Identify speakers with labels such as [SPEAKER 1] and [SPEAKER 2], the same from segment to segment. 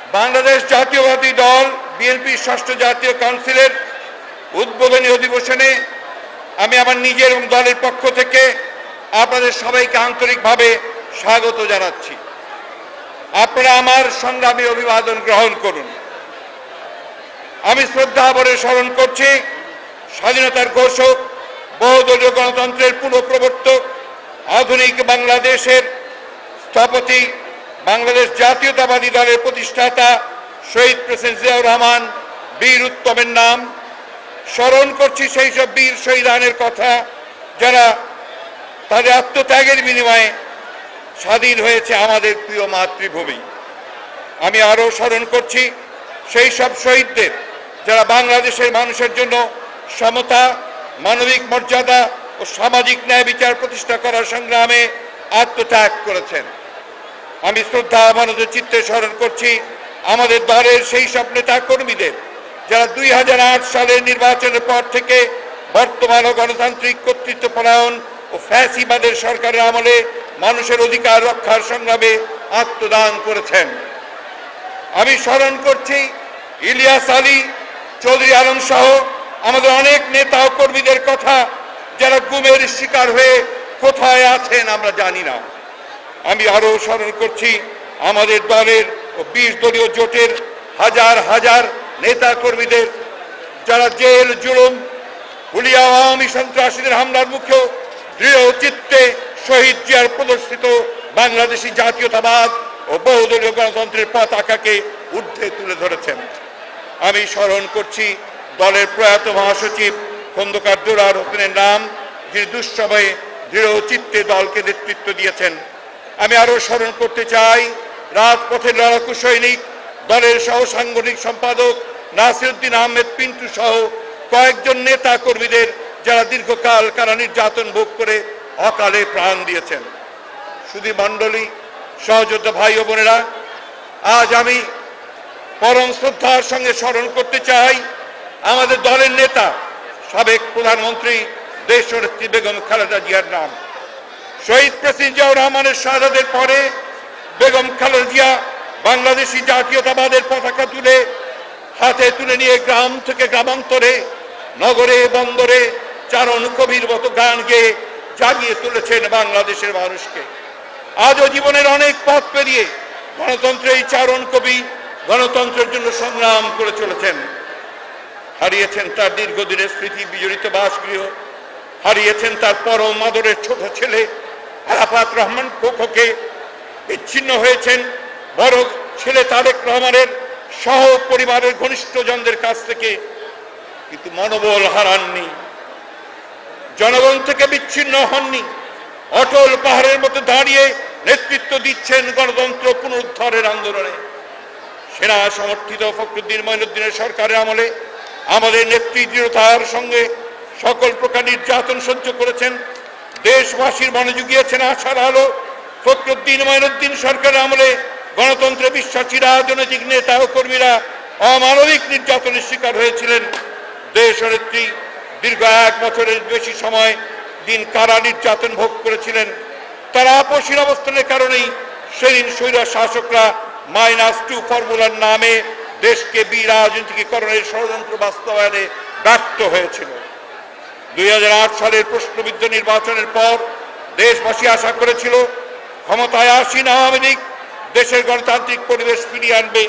[SPEAKER 1] বাংলাদেশ জাতীয়বাদী দল বিএনপি ষষ্ঠ জাতীয় কাউন্সিলের উদ্বোধনী অধিবেশনে আমি আমার নিজের এবং দলের পক্ষ থেকে আপনাদের সবাইকে আন্তরিকভাবে স্বাগত জানাচ্ছি। আপনারা আমার সংগ্রামী অভিবাদন গ্রহণ করুন। আমি শ্রদ্ধাভরে স্মরণ করছি স্বাধীনতার ঘোষক, বহুদলীয় গণতন্ত্রের পুনঃপ্রবর্তক, আধুনিক বাংলাদেশের স্থপতি, বাংলাদেশ জাতীয়তাবাদী দলের প্রতিষ্ঠাতা শহীদ প্রেসিডেন্ট জিয়াউর রহমান বীর উত্তমের নাম। স্মরণ করছি সেই সব বীর শহীদানের কথা যারা তাদের আত্মত্যাগের বিনিময়ে স্বাধীন হয়েছে আমাদের প্রিয় মাতৃভূমি। আমি আরও স্মরণ করছি সেই সব শহীদদের যারা বাংলাদেশের মানুষের জন্য সমতা, মানবিক মর্যাদা ও সামাজিক ন্যায় বিচার প্রতিষ্ঠা করার সংগ্রামে আত্মত্যাগ করেছেন। আমি শ্রদ্ধা মানব চিত্তে স্মরণ করছি আমাদের দলের সেই সব নেতা কর্মীদের যারা 2008 সালের নির্বাচনের পর থেকে বর্তমান গণতান্ত্রিক কর্তৃত্বপরায়ণ ও ফ্যাসিবাদের সরকারের আমলে মানুষের অধিকার রক্ষার সংগ্রামে আত্মদান করেছেন। আমি স্মরণ করছি ইলিয়াস আলী, চৌধুরী আলম সহ আমাদের অনেক নেতা ও কর্মীদের কথা যারা গুমের শিকার হয়ে কোথায় আছেন আমরা জানি না। আমি আরও স্মরণ করছি আমাদের দলের ও 20 দলীয় জোটের হাজার হাজার নেতা কর্মীদের যারা জেল, জুলুম, হুলিয়া আওয়ামী সন্ত্রাসীদের হামলার মুখেও দৃঢ় চিত্তে শহীদ জিয়ার প্রদর্শিত বাংলাদেশি জাতীয়তাবাদ ও বহুদলীয় গণতন্ত্রের পতাকাকে ঊর্ধ্বে তুলে ধরেছেন। আমি স্মরণ করছি দলের প্রয়াত মহাসচিব খন্দকার দুলাল হোসেনের নাম, যিনি দুঃসময়ে দৃঢ় চিত্তে দলকে নেতৃত্ব দিয়েছেন। আমি আরও স্মরণ করতে চাই রাজপথের লড়াকু সৈনিক, দলের সহ সাংগঠনিক সম্পাদক নাসিরউদ্দিন আহমেদ পিন্টু সহ কয়েকজন নেতা কর্মীদের যারা দীর্ঘকাল কারা নির্যাতন ভোগ করে অকালে প্রাণ দিয়েছেন। শুধু মণ্ডলী, সহযোদ্ধা ভাই ও বোনেরা, আজ আমি পরম শ্রদ্ধার সঙ্গে স্মরণ করতে চাই আমাদের দলের নেতা, সাবেক প্রধানমন্ত্রী দেশনেত্রী বেগম খালেদা জিয়ার নাম। শহীদ প্রেসিডেন্ট জিয়াউর রহমানের শাহাদাতের পরে বেগম খালেদা জিয়া বাংলাদেশি জাতীয়তাবাদের পতাকা তুলে হাতে তুলে নিয়ে গ্রাম থেকে গ্রামান্তরে, নগরে বন্দরে চারণ কবির মতো গান গেয়ে জাগিয়ে তুলেছেন বাংলাদেশের মানুষকে। আজও জীবনের অনেক পথ পেরিয়ে গণতন্ত্রের এই চারণ কবি গণতন্ত্রের জন্য সংগ্রাম করে চলেছেন। হারিয়েছেন তার দীর্ঘদিনের স্মৃতি বিজড়িত বাসগৃহ, হারিয়েছেন তার পরম আদরের ছোট ছেলে আরাফাত রহমান খোকোকে, বিচ্ছিন্ন হয়েছেন বড় ছেলে তারেক রহমানের সহ পরিবারের ঘনিষ্ঠজনদের কাছ থেকে, কিন্তু মনোবল হারাননি, জনগণ থেকে বিচ্ছিন্ন হননি। অটল পাহাড়ের মতো দাঁড়িয়ে নেতৃত্ব দিচ্ছেন গণতন্ত্র পুনরুদ্ধারের আন্দোলনে। সেনা সমর্থিত ফখরুদ্দিন মঈনুদ্দিনের সরকারের আমলে আমাদের নেত্রী দৃঢ়তার সঙ্গে সকল প্রকার নির্যাতন সহ্য করেছেন। দেশবাসীর মনে জুগিয়েছেন আশার আলো। ফখরুদ্দিন মঈনুদ্দিন সরকারের আমলে গণতন্ত্রে বিশ্বাসী রাজনৈতিক নেতা ও কর্মীরা অমানবিক নির্যাতনের শিকার হয়েছিলেন। দেশনেত্রী দীর্ঘ 1 বছরের বেশি সময় দিন কারা নির্যাতন ভোগ করেছিলেন। তারা আপসীন অবস্থানের কারণেই সেদিন স্বৈর শাসকরা -2 ফর্মুলার নামে দেশকে বিরাজনীতিকরণের ষড়যন্ত্র বাস্তবায়নে ব্যর্থ হয়েছিল। 2008 সালের প্রশ্নবিদ্ধ নির্বাচনের পর দেশবাসী আশা করেছিল ক্ষমতায় আসীন আওয়ামী লীগ দেশের গণতান্ত্রিক পরিবেশ ফিরিয়ে আনবে,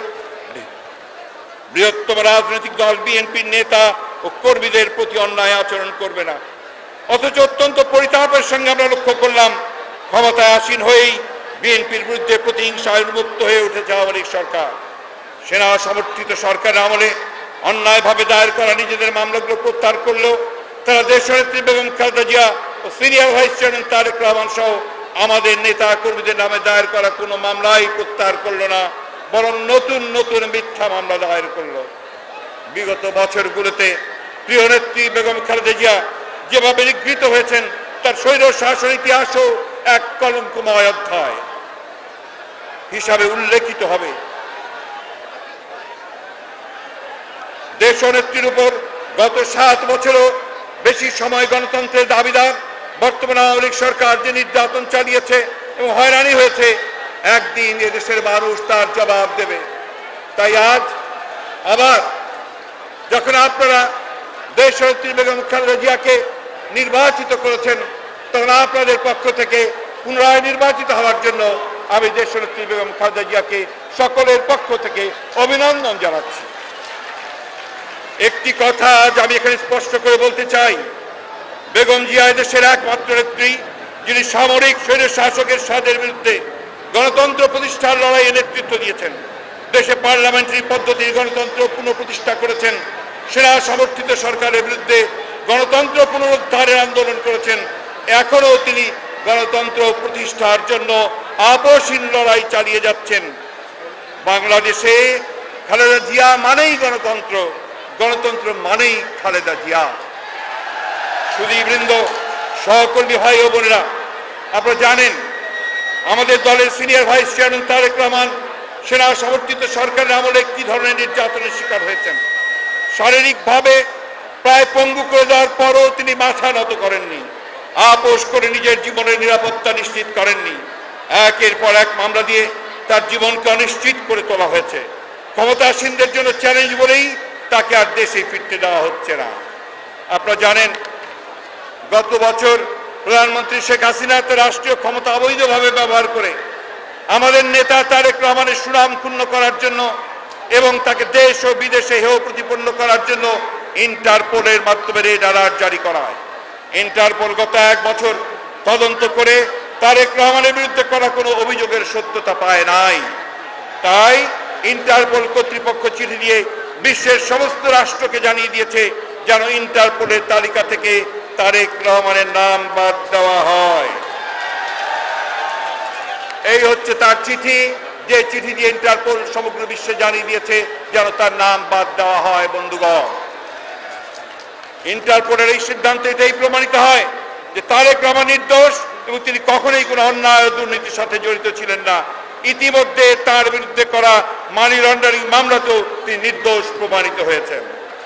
[SPEAKER 1] বৃহত্তম রাজনৈতিক দল বিএনপির নেতা ও কর্মীদের প্রতি অন্যায় আচরণ করবে না। অথচ অত্যন্ত পরিতাপের সঙ্গে আমরা লক্ষ্য করলাম ক্ষমতায় আসীন হয়েই বিএনপির বিরুদ্ধে প্রতিহিংসায় উন্মুক্ত হয়ে উঠেছে আওয়ামী লীগ সরকার। সেনা সমর্থিত সরকারের আমলে অন্যায়ভাবে দায়ের করা নিজেদের মামলাগুলো প্রত্যাহার করলেও তারা দেশনেত্রী বেগম খালেদা জিয়া ও senior vice chairman Tarique Rahman সহ আমাদের নেতা কর্মীদের নামে দায়ের করা কোনো মামলাই প্রত্যাহার করল না, বরং নতুন নতুন মিথ্যা মামলা দায়ের করল। বিগত বছরগুলোতে প্রিয় নেত্রী বেগম খালেদা জিয়া যেভাবে নিগৃহীত হয়েছেন তার স্বৈর শাসন ইতিহাসও এক কলঙ্কময় অধ্যায় হিসাবে উল্লেখিত হবে। দেশনেত্রীর উপর গত 7 বছরও বেশি সময় গণতন্ত্রের দাবিদার বর্তমান আওয়ামী লীগ সরকার যে নির্যাতন চালিয়েছে এবং হয়রানি হয়েছে, একদিন এদেশের মানুষ তার জবাব দেবে। তাই আজ আবার যখন আপনারা দেশনেত্রী বেগম খালেদা জিয়াকে নির্বাচিত করেছেন, তখন আপনাদের পক্ষ থেকে পুনরায় নির্বাচিত হওয়ার জন্য আমি দেশনেত্রী বেগম খালেদা জিয়াকে সকলের পক্ষ থেকে অভিনন্দন জানাচ্ছি। একটি কথা আজ আমি এখানে স্পষ্ট করে বলতে চাই, বেগম জিয়া দেশের একমাত্র নেত্রী যিনি সামরিক স্বৈর শাসকের স্বাদের বিরুদ্ধে গণতন্ত্র প্রতিষ্ঠার লড়াইয়ে নেতৃত্ব দিয়েছেন, দেশে পার্লামেন্টারি পদ্ধতির গণতন্ত্র পুনঃপ্রতিষ্ঠা করেছেন, সেনা সমর্থিত সরকারের বিরুদ্ধে গণতন্ত্র পুনরুদ্ধারের আন্দোলন করেছেন। এখনও তিনি গণতন্ত্র প্রতিষ্ঠার জন্য আপোষহীন লড়াই চালিয়ে যাচ্ছেন। বাংলাদেশে খালেদা জিয়া মানেই গণতন্ত্র, গণতন্ত্র মানেই খালেদা জিয়া। সুধীবৃন্দ, সহকর্মী ভাই ও বোনেরা, আপনারা জানেন আমাদের দলের senior vice chairman Tarique Rahman সেনা সমর্থিত সরকারের আমলে কি ধরনের নির্যাতনের শিকার হয়েছেন। শারীরিকভাবে প্রায় পঙ্গু করে দেওয়ার পরও তিনি মাথা নত করেননি, আপোষ করে নিজের জীবনের নিরাপত্তা নিশ্চিত করেননি। একের পর এক মামলা দিয়ে তার জীবনকে অনিশ্চিত করে তোলা হয়েছে। ক্ষমতাসীনদের জন্য চ্যালেঞ্জ বলেই তাকে আর দেশে ফিরতে দেওয়া হচ্ছে না। আপনারা জানেন গত বছর প্রধানমন্ত্রী শেখ হাসিনা তার রাষ্ট্রীয় ক্ষমতা অবৈধভাবে ব্যবহার করে আমাদের নেতা তারেক রহমানের সুনাম ক্ষুণ্ণ করার জন্য এবং তাকে দেশ ও বিদেশে হেয় প্রতিপন্ন করার জন্য ইন্টারপোলের মাধ্যমে রেড অ্যালার্ট জারি করা হয়। ইন্টারপোল গত 1 বছর তদন্ত করে তারেক রহমানের বিরুদ্ধে করা কোনো অভিযোগের সত্যতা পায় নাই। তাই ইন্টারপোল কর্তৃপক্ষ চিঠি দিয়ে বিশ্বের সমস্ত রাষ্ট্রকে জানিয়ে দিয়েছে যেন ইন্টারপোলের তালিকা থেকে তারেক রহমানের নাম বাদ দেওয়া হয়। এই হচ্ছে তার চিঠি, যে চিঠি দিয়ে ইন্টারপোল সমগ্র বিশ্বে জানিয়ে দিয়েছে যেন তার নাম বাদ দেওয়া হয়। বন্ধুগণ, ইন্টারপোলের এই সিদ্ধান্ত এটাই প্রমাণিত হয় যে তারেক রহমান নির্দোষ এবং তিনি কখনোই কোনো অন্যায় ও দুর্নীতির সাথে জড়িত ছিলেন না। ইতিমধ্যে তার বিরুদ্ধে করা মানি লন্ডারিং মামলাতেও তিনি নির্দোষ প্রমাণিত হয়েছেন।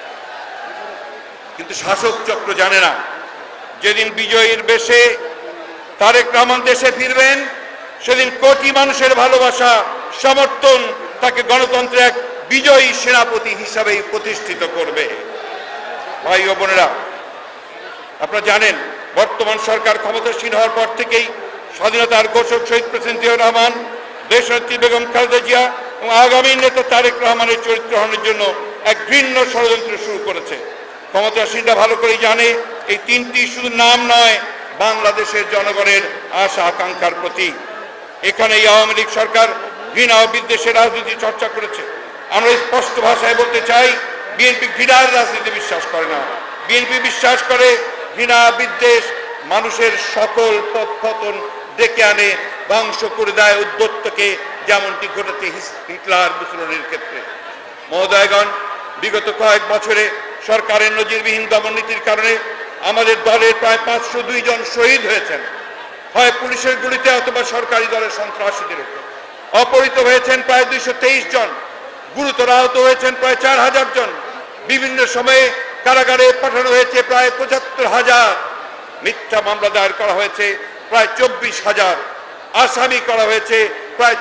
[SPEAKER 1] কিন্তু শাসক চক্র জানে না, যেদিন বিজয়ীর বেশে তারেক রহমান দেশে ফিরবেন সেদিন কোটি মানুষের ভালোবাসা সমর্থন তাকে গণতন্ত্রের এক বিজয়ী সেনাপতি হিসাবেই প্রতিষ্ঠিত করবে। ভাই ও বোনেরা, আপনারা জানেন বর্তমান সরকার ক্ষমতাসীন হওয়ার পর থেকেই স্বাধীনতার ঘোষক শহীদ প্রেসিডেন্ট জিয়াউর রহমান, দেশনেত্রী বেগম খালেদা জিয়া এবং আগামী নেতা তারেক রহমানের চরিত্র হরণের জন্য এক ঘৃণ্য ষড়যন্ত্র শুরু করেছে। ক্ষমতাসীনরা ভালো করেই জানে এই তিনটি শুধু নাম নয়, বাংলাদেশের জনগণের আশা আকাঙ্ক্ষার প্রতীক। এখানে এই আওয়ামী লীগ সরকার ঘৃণা ও বিদ্বেষের রাজনীতি চর্চা করেছে। আমরা স্পষ্ট ভাষায় বলতে চাই, বিএনপি ঘৃণার রাজনীতি বিশ্বাস করে না। বিএনপি বিশ্বাস করে ঘৃণা বিদ্বেষ মানুষের সকল পথপতন ডেকে আনে, ধ্বংস করে দেয় উদ্যত্তকে, যেমনটি ঘটেছে হিটলার মুসলিনের ক্ষেত্রে। মহোদয়গণ, বিগত কয়েক বছরে সরকারের নজিরবিহীন দমন নীতির কারণে আমাদের দলের প্রায় 502 জন শহীদ হয়েছেন, হয় পুলিশের গুলিতে অথবা সরকারি দলের সন্ত্রাসীদের উপর। অপহৃত হয়েছেন প্রায় 223 জন, গুরুতর আহত হয়েছেন প্রায় 4000 জন। বিভিন্ন সময়ে কারাগারে পাঠানো হয়েছে প্রায় 75,000। মিথ্যা মামলা দায়ের করা হয়েছে প্রায় 24,000। আসামি করা হয়েছে প্রায়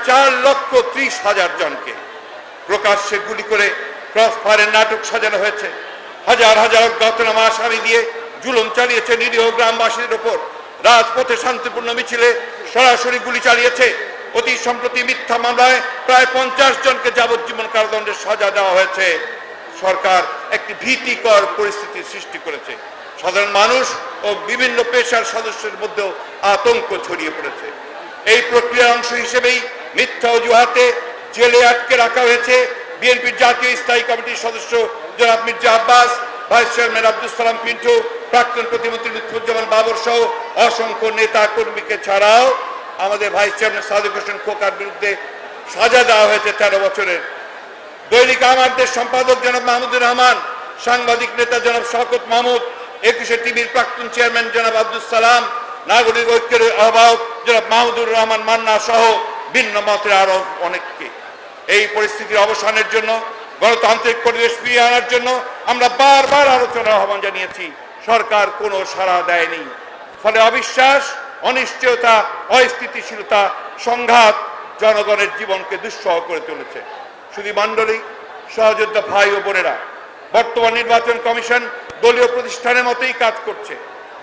[SPEAKER 1] 4,30,000 জনকে। প্রকাশ্যে গুলি করে ক্রস ফায়ারের নাটক সাজানো হয়েছে। হাজার হাজার অজ্ঞাতনামা আসামি দিয়ে জুলুম চালিয়েছে নিরীহ গ্রামবাসীদের উপর। রাজপথে শান্তিপূর্ণ মিছিলে সরাসরি গুলি চালিয়েছে। অতি সম্প্রতি মিথ্যা মামলায় প্রায় 50 জনকে যাবজ্জীবন কারাদণ্ডের সাজা দেওয়া হয়েছে। সরকার একটি ভীতিকর পরিস্থিতি সৃষ্টি করেছে। সাধারণ মানুষ ও বিভিন্ন পেশার সদস্যদের মধ্যেও আতঙ্ক ছড়িয়ে পড়েছে। এই প্রক্রিয়ার অংশ হিসেবেই মিথ্যা অজুহাতে জেলে আটকে রাখা হয়েছে বিএনপির জাতীয় স্থায়ী কমিটির সদস্য জনাব মির্জা আব্বাস, ভাইস চেয়ারম্যান আব্দুল সালাম পিন্টু, প্রাক্তন প্রতিমন্ত্রী লুৎফুজ্জামান বাবর সহ অসংখ্য নেতা কর্মীকে ছাড়াও আমাদের ভাইস চেয়ারম্যান সাদেক হোসেন খোকার বিরুদ্ধে সাজা দেওয়া হয়েছে 13 বছরের। দৈনিক আমার দেশ সম্পাদক জনাব মাহমুদুর রহমান, সাংবাদিক নেতা জনাব শওকত মাহমুদ, 21 টিভির প্রাক্তন চেয়ারম্যান জনাব আব্দুল সালাম, নাগরিক ঐক্যের আহ্বায়ক জনাব মাহমুদুর রহমান মান্না সহ ভিন্ন মতের আরো অনেককে। এই পরিস্থিতির অবসানের জন্য, গণতান্ত্রিক পরিবেশ ফিরিয়ে আনার জন্য আমরা বারবার আলোচনার আহ্বান জানিয়েছি। সরকার কোনো সাড়া দেয়নি। ফলে অবিশ্বাস, অনিশ্চয়তা, অস্থিতিশীলতা, সংঘাত জনগণের জীবনকে দুঃসহ করে তুলেছে। শুধু মণ্ডলী, সহযোদ্ধা ভাই ও বোনেরা, বর্তমান নির্বাচন কমিশন দলীয় প্রতিষ্ঠানের মতোই কাজ করছে।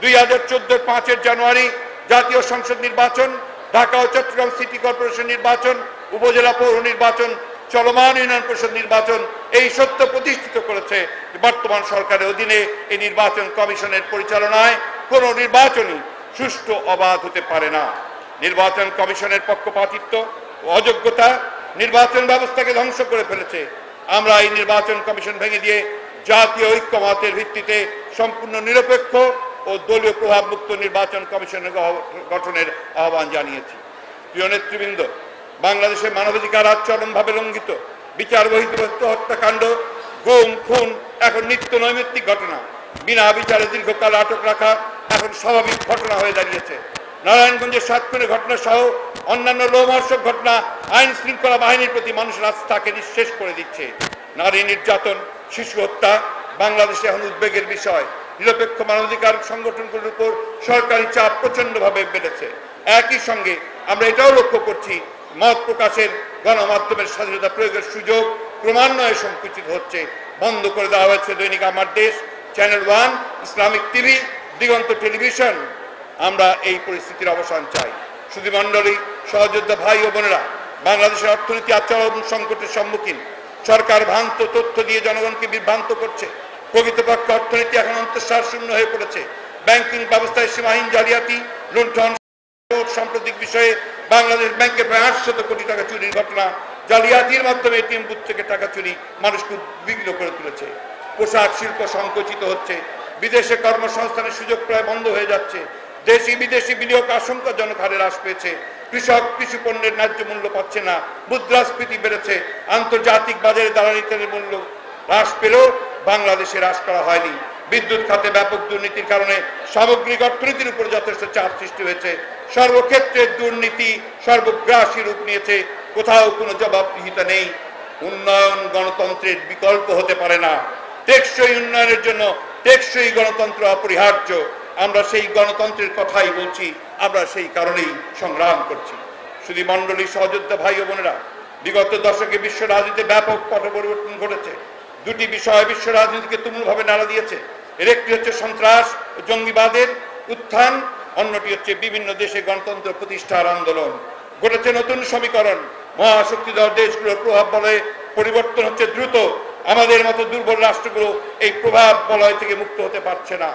[SPEAKER 1] 2014 5 জানুয়ারি জাতীয় সংসদ নির্বাচন, ঢাকা ও চট্টগ্রাম সিটি কর্পোরেশন নির্বাচন, উপজেলা পৌর নির্বাচন, চলমান ইউনিয়ন পরিষদ নির্বাচন এই সত্য প্রতিষ্ঠিত করেছে বর্তমান সরকারের অধীনে এই নির্বাচন কমিশনের পরিচালনায় কোনো নির্বাচনই সুষ্ঠু অবাধ হতে পারে না। নির্বাচন কমিশনের পক্ষপাতিত্ব ও অযোগ্যতা নির্বাচন ব্যবস্থাকে ধ্বংস করে ফেলেছে। আমরা এই নির্বাচন কমিশন ভেঙে দিয়ে জাতীয় ঐক্যমতের ভিত্তিতে সম্পূর্ণ নিরপেক্ষ ও দলীয় প্রভাবমুক্ত নির্বাচন কমিশনের গঠনের আহ্বান জানিয়েছি। প্রিয় নেতৃবৃন্দ, বাংলাদেশে মানবাধিকার আজ চরমভাবে লঙ্ঘিত। বিচার বহির্ভূত হত্যাকাণ্ড, গুম, খুন এখন নিত্য নৈমিত্তিক ঘটনা। বিনা বিচারে দীর্ঘকাল আটক রাখা এখন স্বাভাবিক ঘটনা হয়ে দাঁড়িয়েছে। নারায়ণগঞ্জের 7 খুনের ঘটনা সহ অন্যান্য লোমহর্ষক ঘটনা আইন শৃঙ্খলা বাহিনীর প্রতি মানুষের আস্থাকে নিঃশেষ করে দিচ্ছে। নারী নির্যাতন, শিশু হত্যা বাংলাদেশে এখন উদ্বেগের বিষয়। নিরপেক্ষ মানবাধিকার সংগঠনগুলোর উপর সরকারি চাপ প্রচন্ডভাবে বেড়েছে। একই সঙ্গে আমরা এটাও লক্ষ্য করছি, মত প্রকাশের গণমাধ্যমের স্বাধীনতা প্রয়োগের সুযোগ ক্রমান্বয়ে সংকুচিত হচ্ছে। বন্ধ করে দেওয়া হয়েছে Dainik Amar Desh, channel 1, Islamic TV, Diganta television. আমরা এই পরিস্থিতির অবসান চাই। শুধু মণ্ডলী, সহযোদ্ধা ভাই ও বোনেরা, বাংলাদেশের অর্থনীতি আচরণ সংকটের সম্মুখীন। সরকার ভ্রান্ত তথ্য দিয়ে জনগণকে বিভ্রান্ত করছে। প্রকৃতপক্ষে অর্থনীতি এখন অন্তঃসার শূন্য হয়ে পড়েছে। ব্যাংকিং ব্যবস্থায় সীমাহীন জালিয়াতি, লুণ্ঠন। সাম্প্রতিক বিষয়ে বাংলাদেশ ব্যাংকের প্রায় 800 কোটি টাকা চুরির ঘটনা, জালিয়াতির মাধ্যমে এটিএম বুথ থেকে টাকা চুরি মানুষকে উদ্বিগ্ন করে তুলেছে। পোশাক শিল্প সংকুচিত হচ্ছে। বিদেশে কর্মসংস্থানের সুযোগ প্রায় বন্ধ হয়ে যাচ্ছে। দেশি বিদেশি বিনিয়োগ আশঙ্কাজনক হারে হ্রাস পেয়েছে। কৃষক কৃষি পণ্যের ন্যায্য মূল্য পাচ্ছে না। মুদ্রাস্ফীতি বেড়েছে। আন্তর্জাতিক বাজারে জ্বালানি তেলের মূল্য হ্রাস পেলেও বাংলাদেশে হ্রাস করা হয়নি। বিদ্যুৎ খাতে ব্যাপক দুর্নীতির কারণে সামগ্রিক অর্থনীতির উপর যথেষ্ট চাপ সৃষ্টি হয়েছে। সর্বক্ষেত্রে দুর্নীতি সর্বগ্রাসী রূপ নিয়েছে। কোথাও কোনো জবাবদিহিতা নেই। উন্নয়ন গণতন্ত্রের বিকল্প হতে পারে না। টেকসই উন্নয়নের জন্য টেকসই গণতন্ত্র অপরিহার্য। আমরা সেই গণতন্ত্রের কথাই বলছি। আমরা সেই কারণেই সংগ্রাম করছি। শুধু মণ্ডলী, সহযোদ্ধা ভাই ও বোনেরা, বিগত দশকে বিশ্ব রাজনীতিতে ব্যাপক পট পরিবর্তন ঘটেছে। দুটি বিষয় বিশ্ব রাজনীতিকে তুমুলভাবে নাড়া দিয়েছে। এর একটি হচ্ছে সন্ত্রাস ও জঙ্গিবাদের উত্থান, অন্যটি হচ্ছে বিভিন্ন দেশে গণতন্ত্র প্রতিষ্ঠার আন্দোলন। ঘটেছে নতুন সমীকরণ। মহাশক্তিধর দেশগুলোর প্রভাব বলয়ে পরিবর্তন হচ্ছে দ্রুত। আমাদের মতো দুর্বল রাষ্ট্রগুলো এই প্রভাব বলয় থেকে মুক্ত হতে পারছে না।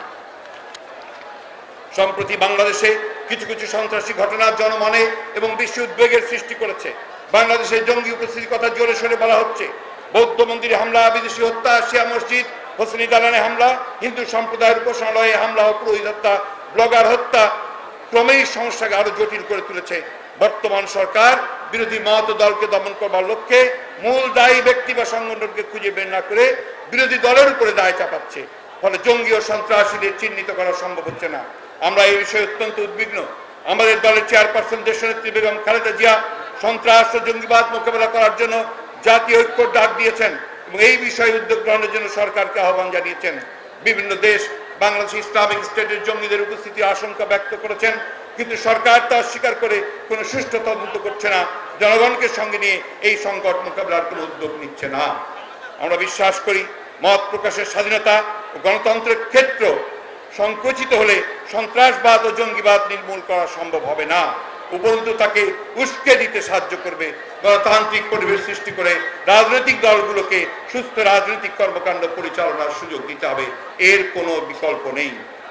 [SPEAKER 1] সম্প্রতি বাংলাদেশে কিছু কিছু সন্ত্রাসী ঘটনা জনমনে এবং বিশ্ব উদ্বেগের সৃষ্টি করেছে। বাংলাদেশে জঙ্গি উপস্থিতির কথা জোরে সোরে বলা হচ্ছে। বৌদ্ধ মন্দিরে হামলা, বিদেশি হত্যা, শিয়া মসজিদ, হোসেনি দালানে হামলা, হিন্দু সম্প্রদায়ের উপাসনালয়ে হামলা ও পুরোহিত হত্যা, ব্লগার হত্যা ক্রমেই সমস্যাকে আরো জটিল করে তুলেছে। বর্তমান সরকার বিরোধী মত দলকে দমন করবার লক্ষ্যে মূল দায়ী ব্যক্তি বা সংগঠনকে খুঁজে বের না করে বিরোধী দলের উপরে দায় চাপাচ্ছে। ফলে জঙ্গি ও সন্ত্রাসীদের চিহ্নিত করা সম্ভব হচ্ছে না। আমরা এই বিষয়ে অত্যন্ত উদ্বিগ্ন। আমাদের দলের চেয়ারপারসন দেশনেত্রী বেগম খালেদা জিয়া সন্ত্রাস ও জঙ্গিবাদ মোকাবেলা করার জন্য জাতীয় ঐক্যর ডাক দিয়েছেন এবং এই বিষয়ে উদ্যোগ গ্রহণের জন্য সরকারকে আহ্বান জানিয়েছেন। বিভিন্ন দেশ বাংলাদেশ ইসলামিক স্টেটের জঙ্গিদের উপস্থিতির আশঙ্কা ব্যক্ত করেছেন, কিন্তু সরকার তা অস্বীকার করে কোনো সুষ্ঠু তদন্ত করছে না। জনগণকে সঙ্গে নিয়ে এই সংকট মোকাবেলার কোনো উদ্যোগ নিচ্ছে না। আমরা বিশ্বাস করি, মত প্রকাশের স্বাধীনতা ও গণতন্ত্রের ক্ষেত্র সংকুচিত হলে সন্ত্রাসবাদ ও জঙ্গিবাদ নির্মূল করা সম্ভব হবে না, উপরন্তু তাকে উস্কে দিতে সাহায্য করবে। গণতান্ত্রিক পরিবেশ সৃষ্টি করে রাজনৈতিক দলগুলোকে সুস্থ রাজনৈতিক কর্মকাণ্ড পরিচালনার সুযোগ দিতে হবে। এর কোনো বিকল্প নেই।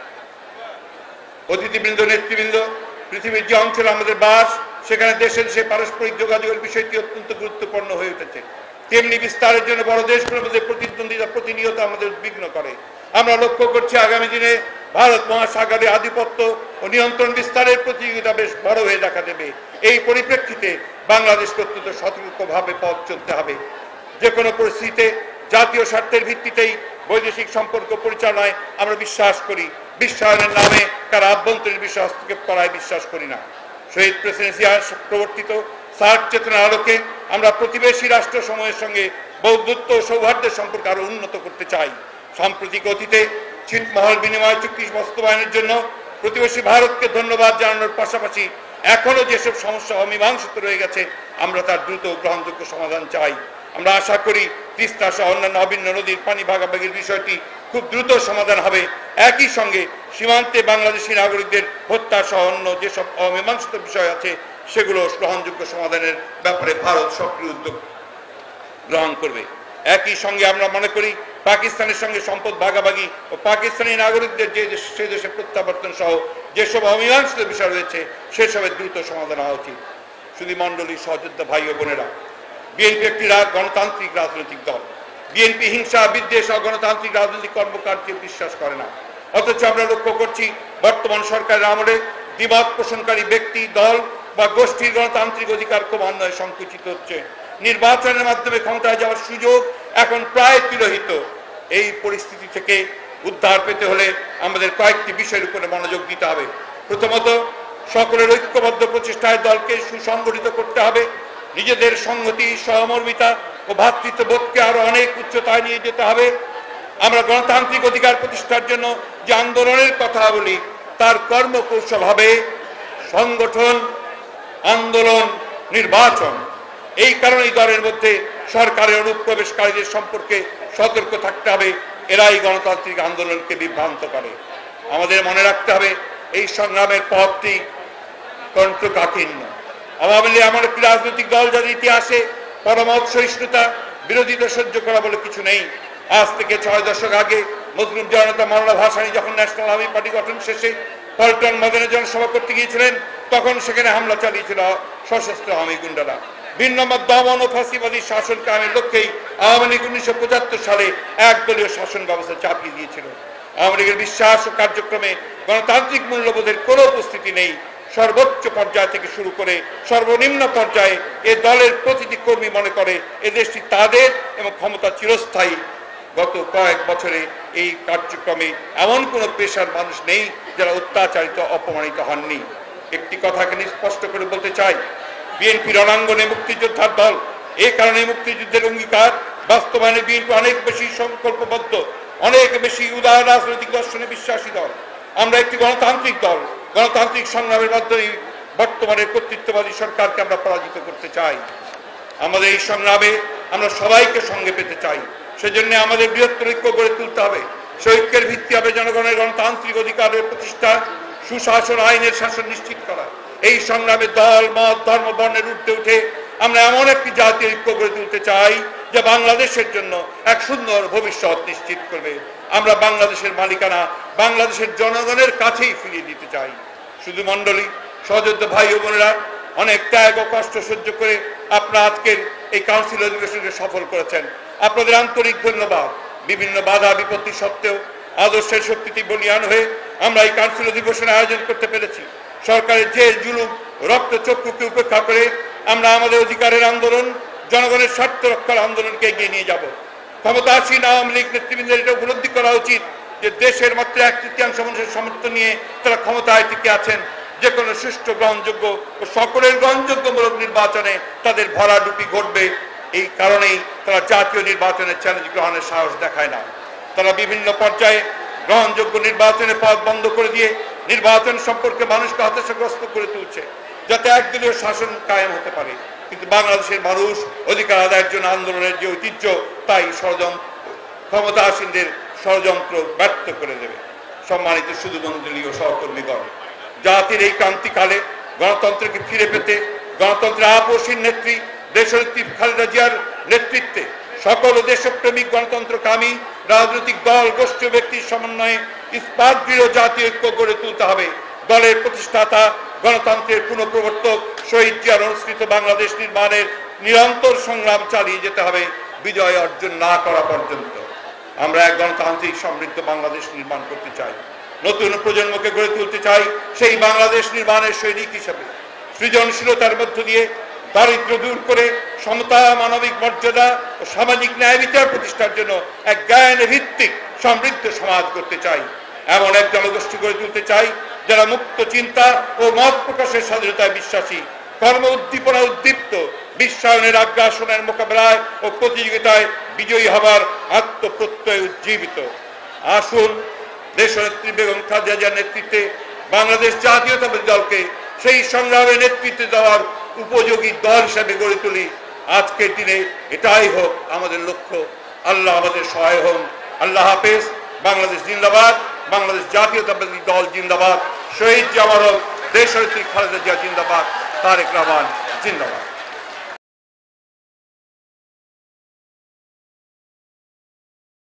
[SPEAKER 1] অতিথিবৃন্দ, নেতৃবৃন্দ, পৃথিবীর যে অঞ্চলে আমাদের বাস, সেখানে দেশে দেশে পারস্পরিক যোগাযোগের বিষয়টি অত্যন্ত গুরুত্বপূর্ণ হয়ে উঠেছে। তেমনি বিস্তারের জন্য বড় দেশগুলোর মধ্যে প্রতিদ্বন্দ্বিতা প্রতিনিয়ত আমাদের উদ্বিগ্ন করে। আমরা লক্ষ্য করছি আগামী দিনে ভারত মহাসাগরে আধিপত্য ও নিয়ন্ত্রণ বিস্তারের প্রতিযোগিতা বেশ বড় হয়ে দেখা দেবে। এই পরিপ্রেক্ষিতে বাংলাদেশকে অত্যন্ত সতর্কভাবে পথ চলতে হবে। যে কোনো পরিস্থিতিতে জাতীয় স্বার্থের ভিত্তিতেই বৈদেশিক সম্পর্ক পরিচালনায় আমরা বিশ্বাস করি। বিশ্বায়নের নামে কারো আভ্যন্তরীণ বিষয় হস্তক্ষেপ করায় বিশ্বাস করি না। শহীদ প্রেসিডেন্ট জিয়ার প্রবর্তিত সার্ক চেতনার আলোকে আমরা প্রতিবেশী রাষ্ট্রসমূহের সঙ্গে বন্ধুত্ব ও সৌহার্দ্যের সম্পর্ক আরো উন্নত করতে চাই। সাম্প্রতিক অতীতে ছিটমহল বিনিময় চুক্তি বাস্তবায়নের জন্য প্রতিবেশী ভারতকে ধন্যবাদ জানানোর পাশাপাশি এখনো যেসব সমস্যা অমীমাংসিত রয়ে গেছে, আমরা তার দ্রুত গ্রহণযোগ্য সমাধান চাই। আমরা আশা করি তিস্তা সহ অন্যান্য অভিন্ন নদীর পানি ভাগাভাগির বিষয়টি খুব দ্রুত সমাধান হবে। একই সঙ্গে সীমান্তে বাংলাদেশি নাগরিকদের হত্যা সহ অন্য যেসব অমীমাংসিত বিষয় আছে সেগুলো গ্রহণযোগ্য সমাধানের ব্যাপারে ভারত সক্রিয় উদ্যোগ গ্রহণ করবে। একই সঙ্গে আমরা মনে করি পাকিস্তানের সঙ্গে সম্পদ ভাগাভাগি ও পাকিস্তানি নাগরিকদের সে দেশে প্রত্যাবর্তন সহ যেসব অমীমাংসিত বিষয় রয়েছে সেসবের দ্রুত সমাধান হওয়া উচিত। শুধু মণ্ডলী সহযোদ্ধা ভাই ও বোনেরা, বিএনপি একটি গণতান্ত্রিক রাজনৈতিক দল। বিএনপি হিংসা, বিদ্বেষ ও গণতান্ত্রিক রাজনৈতিক কর্মকাণ্ডকে বিশ্বাস করে না। অথচ আমরা লক্ষ্য করছি বর্তমান সরকারের আমলে দ্বিমত পোষণকারী ব্যক্তি, দল বা গোষ্ঠীর গণতান্ত্রিক অধিকার ক্রমান্বয়ে সংকুচিত হচ্ছে। নির্বাচনের মাধ্যমে ক্ষমতায় যাওয়ার সুযোগ এখন প্রায় তিরোহিত। এই পরিস্থিতি থেকে উদ্ধার পেতে হলে আমাদের কয়েকটি বিষয়ের উপরে মনোযোগ দিতে হবে। প্রথমত, সকলের ঐক্যবদ্ধ প্রচেষ্টায় দলকে সুসংগঠিত করতে হবে। নিজেদের সংহতি, সহমর্মিতা ও ভ্রাতৃত্ববোধকে আরো অনেক উচ্চতায় নিয়ে যেতে হবে। আমরা গণতান্ত্রিক অধিকার প্রতিষ্ঠার জন্য যে আন্দোলনের কথা বলি তার কর্মকৌশল হবে সংগঠন, আন্দোলন, নির্বাচন। এই কারণেই দলের মধ্যে সরকারের অনুপ্রবেশকারীদের সম্পর্কে সতর্ক থাকতে হবে। এরাই গণতান্ত্রিক আন্দোলনকে বিভ্রান্ত করে। আমাদের মনে রাখতে হবে এই সংগ্রামের পথটি কণ্ঠকাঠিন্য। আওয়ামী লীগ এমন একটি রাজনৈতিক দল যাদের ইতিহাসে পরমত সহিষ্ণুতা, বিরোধিতা সহ্য করা বলে কিছু নেই। আজ থেকে 6 দশক আগে মজলুম জনতা মাওলানা ভাসানী যখন ন্যাশনাল আওয়ামী পার্টি গঠন শেষে পল্টন ময়দানে জনসভা করতে গিয়েছিলেন, তখন সেখানে হামলা চালিয়েছিল সশস্ত্র আওয়ামী গুন্ডারা। ভিন্ন মত দমন ও ফাঁসিবাদী শাসন কায়েমের লক্ষ্যেই আওয়ামী লীগ 1975 সালে একদলীয় শাসন ব্যবস্থা চাপিয়ে দিয়েছিল। আওয়ামী লীগের বিশ্বাস ও কার্যক্রমে গণতান্ত্রিক মূল্যবোধের কোনো উপস্থিতি নেই। সর্বোচ্চ পর্যায় থেকে শুরু করে সর্বনিম্ন পর্যায়ে এ দলের প্রতিটি কর্মী মনে করে এ দেশটি তাদের এবং ক্ষমতা চিরস্থায়ী। গত কয়েক বছরে এই কার্যক্রমে এমন কোনো পেশার মানুষ নেই যারা অত্যাচারিত, অপমানিত হননি। একটি কথাকে স্পষ্ট করে বলতে চাই, বিএনপি রণাঙ্গনে মুক্তিযোদ্ধার দল। এই কারণে মুক্তিযুদ্ধের অঙ্গীকার বাস্তবায়নে বিএনপি অনেক বেশি সংকল্পবদ্ধ, অনেক বেশি উদার রাজনৈতিক দর্শনে বিশ্বাসী দল। আমরা একটি গণতান্ত্রিক দল। গণতান্ত্রিক সংগ্রামের মাধ্যমে বর্তমানের কর্তৃত্ববাদী সরকারকে আমরা পরাজিত করতে চাই। আমাদের এই সংগ্রামে আমরা সবাইকে সঙ্গে পেতে চাই। সেজন্য আমাদের বৃহত্তর ঐক্য গড়ে তুলতে হবে। সেই ঐক্যের ভিত্তি হবে জনগণের গণতান্ত্রিক অধিকারের প্রতিষ্ঠা, সুশাসন, আইনের শাসন নিশ্চিত করা। এই সংগ্রামে দল, মত, ধর্ম, বর্ণের ঊর্ধ্বে উঠে আমরা এমন একটি জাতীয় ঐক্য গড়ে তুলতে চাই যা বাংলাদেশের জন্য এক সুন্দর ভবিষ্যৎ নিশ্চিত করবে। আমরা বাংলাদেশের মালিকানা বাংলাদেশের জনগণের কাছেই ফিরিয়ে দিতে চাই। শুধু মণ্ডলী, সহযোদ্ধা ভাই ও বোনেরা, অনেক ত্যাগ ও কষ্ট সহ্য করে আপনারা আজকের এই কাউন্সিল অধিবেশনকে সফল করেছেন। আপনাদের আন্তরিক ধন্যবাদ। বিভিন্ন বাধা বিপত্তি সত্ত্বেও আদর্শের শক্তিতে বলিয়ান হয়ে আমরা এই কাউন্সিল অধিবেশনের আয়োজন করতে পেরেছি। সরকারের জেল, জুলুম, রক্তচক্ষুকে উপেক্ষা করে আমরা আমাদের অধিকারের আন্দোলন, জনগণের স্বার্থ রক্ষার আন্দোলনকে এগিয়ে নিয়ে যাব। ক্ষমতাসীন আওয়ামী লীগ নেতৃবৃন্দের এটা উপলব্ধি করা উচিত যে দেশের মাত্র 1/3 মানুষের সমর্থন নিয়ে তারা ক্ষমতায় টিকে আছেন। যে কোনো সুষ্ঠু, গ্রহণযোগ্য ও সকলের গ্রহণযোগ্যমূলক নির্বাচনে তাদের ভরাডুবি ঘটবে। এই কারণেই তারা জাতীয় নির্বাচনের চ্যালেঞ্জ গ্রহণের সাহস দেখায় না। তারা বিভিন্ন পর্যায়ে গ্রহণযোগ্য নির্বাচনের পথ বন্ধ করে দিয়ে নির্বাচন সম্পর্কে মানুষকে হতাশাগ্রস্ত করে তুলছে, যাতে একদলীয় শাসন কায়েম হতে পারে। কিন্তু বাংলাদেশের মানুষ অধিকার আদায়ের জন্য আন্দোলনের যে ঐতিহ্য, তাই ক্ষমতাসীনদের ষড়যন্ত্র ব্যর্থ করে দেবে। সম্মানিত শুধু মণ্ডলী ও সহকর্মীগণ, জাতির এই ক্রান্তিকালে গণতন্ত্রকে ফিরে পেতে গণতন্ত্রের আপসীন নেত্রী দেশনেত্রী খালেদা জিয়ার নেতৃত্বে সকল দেশপ্রেমিক গণতন্ত্রকামী রাজনৈতিক দল, গোষ্ঠী, ব্যক্তির সমন্বয়ে ইস্পাত দৃঢ় জাতীয় ঐক্য গড়ে তুলতে হবে। দলের প্রতিষ্ঠাতা, গণতন্ত্রের পুনঃপ্রবর্তক শহীদ জিয়ার অনুসৃত বাংলাদেশ নির্মাণের নিরন্তর সংগ্রাম চালিয়ে যেতে হবে বিজয় অর্জন না করা পর্যন্ত। আমরা এক গণতান্ত্রিক সমৃদ্ধ বাংলাদেশ নির্মাণ করতে চাই। নতুন প্রজন্মকে গড়ে তুলতে চাই সেই বাংলাদেশ নির্মাণের সৈনিক হিসেবে। সৃজনশীলতার মধ্য দিয়ে দারিদ্র দূর করে সমতা, মানবিক মর্যাদা ও সামাজিক ন্যায় বিচার প্রতিষ্ঠার জন্য এক জ্ঞান ভিত্তিক সমৃদ্ধ সমাজ করতে চাই। এমন এক জনগোষ্ঠী গড়ে তুলতে চাই যারা মুক্ত চিন্তা ও মত প্রকাশের স্বাধীনতায় বিশ্বাসী, কর্ম উদ্দীপনা উদ্দীপ্ত, বিশ্বায়নের আগ্রাসনের মোকাবেলায় ও প্রতিযোগিতায় বিজয়ী হবার আত্মপ্রত্যয় উজ্জীবিত। আসুন দেশনেত্রী বেগম খালেদা জিয়ার নেতৃত্বে বাংলাদেশ জাতীয়তাবাদী দলকে সেই সংগ্রামে নেতৃত্ব দেওয়ার উপযোগী দল হিসেবে গড়ে তুলি। আজকের দিনে এটাই হোক আমাদের লক্ষ্য। আল্লাহ আমাদের সহায় হন। আল্লাহ হাফেজ। বাংলাদেশ জিন্দাবাদ। বাংলাদেশ জাতীয়তাবাদী দল জিন্দাবাদ। শহীদ জামানত দেশনেত্রী খালেদা জিয়া জিন্দাবাদ। তারেক রহমান জিন্দাবাদ।